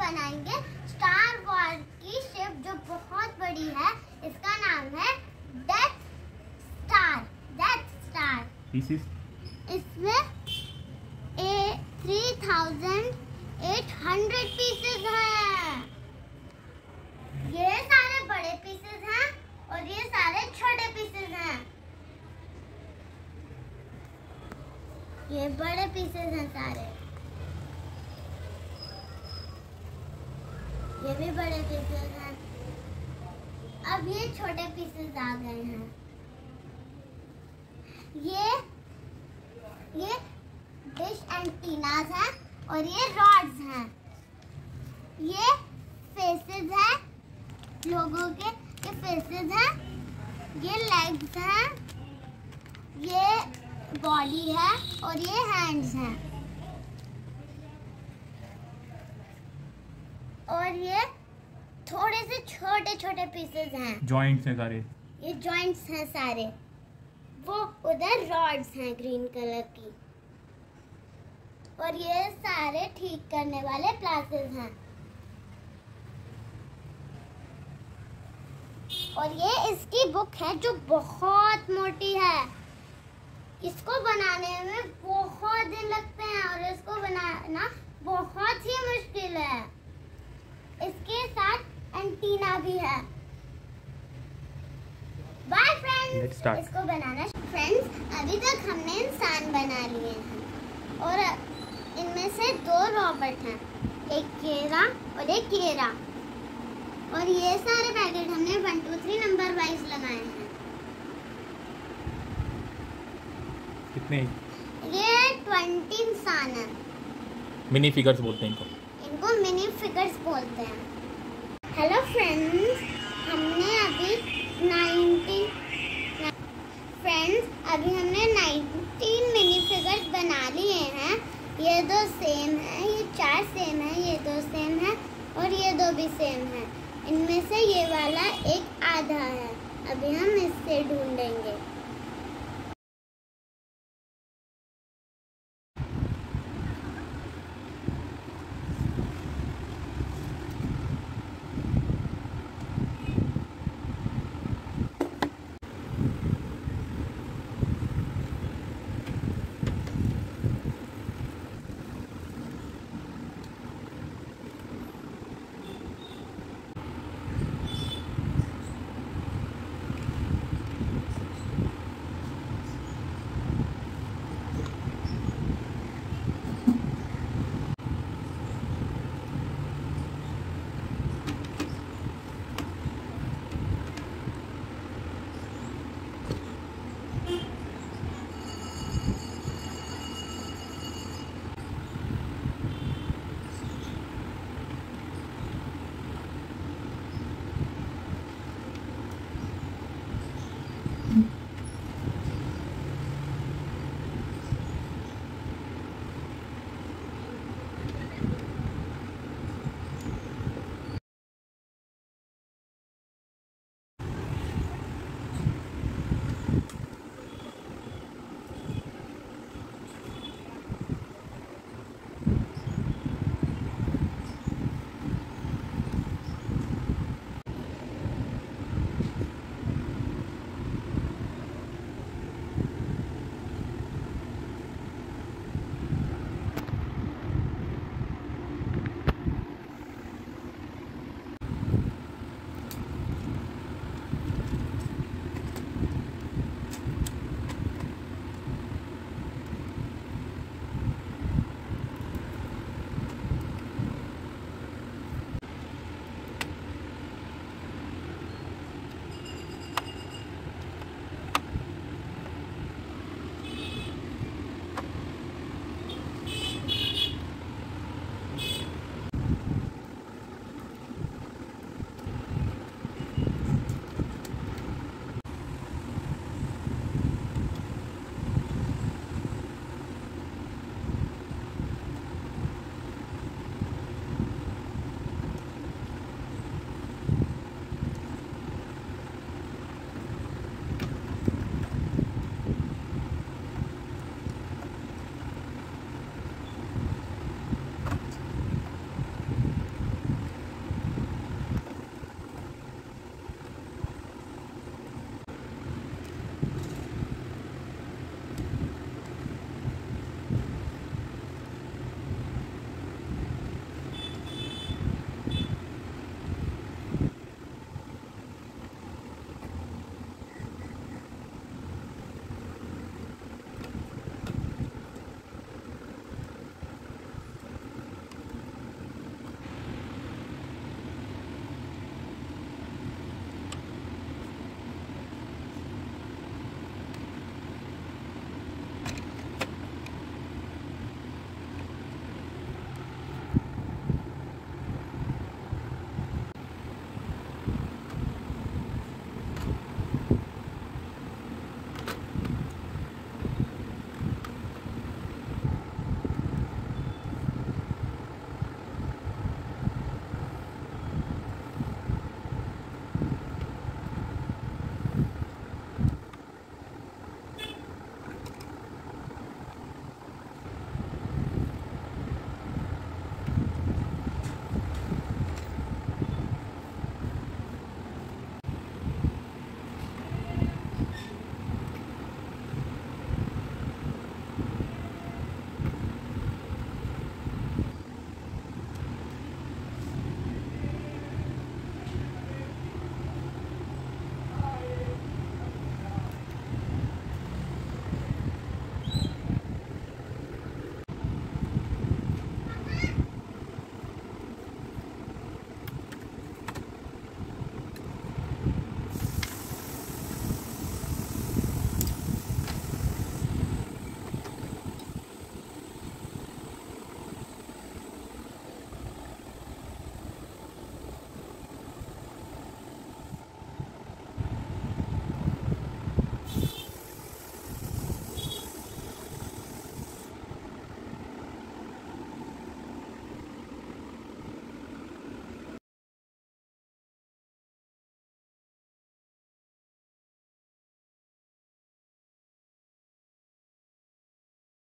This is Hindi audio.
बनाएंगे स्टार वॉर्स की शिप जो बहुत बड़ी है। इसका नाम है डेथ स्टार। इसमें 3800 पीसेस हैं। ये सारे बड़े पीसेस हैं और ये सारे छोटे पीसेस हैं। ये बड़े पीसेस हैं सारे, ये भी बड़े पीसेस हैं। अब ये छोटे पीसेस आ गए हैं। ये डिश एंटीनास हैं और ये रॉड्स हैं। ये फेसेस हैं लोगों के, ये फेसेस हैं। ये लेग्स हैं, ये बॉडी है और ये हैंड्स हैं। और ये थोड़े से छोटे छोटे पीसेस हैं, जॉइंट्स हैं सारे। ये जॉइंट्स हैं सारे। वो उधर रॉड्स हैं ग्रीन कलर की। और ये सारे ठीक करने वाले प्लासेस हैं। और ये इसकी बुक है जो बहुत मोटी है। इसको बनाने में बहुत दिन लगते हैं और इसको बनाना बहुत ही मुश्किल है। इसके साथ एंटीना भी है। बाय फ्रेंड्स, इसको बनाना। फ्रेंड्स, अभी तक हमने इंसान बना लिए हैं और इनमें से 2 रॉबर्ट हैं, एक केरा और एक केरा। और ये सारे पैकेट हमने 1 2 3 नंबर वाइज लगाए हैं। कितने? ये 20 इंसान हैं। मिनी फिगर्स बोलते हैं इनको मिनी फिगर्स बोलते हैं। हेलो फ्रेंड्स, हमने अभी 19 मिनी फिगर्स बना लिए हैं। ये 2 सेम है, ये 4 सेम है, ये 2 सेम है और ये 2 भी सेम है। इनमें से ये वाला एक आधा है। अभी हम इससे ढूंढेंगे।